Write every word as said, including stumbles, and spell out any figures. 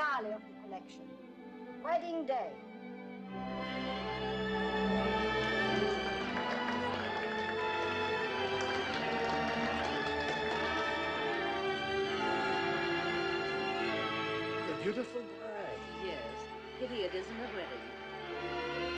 finale of the collection, Wedding Day. The beautiful bride. Yes. Pity it isn't a wedding.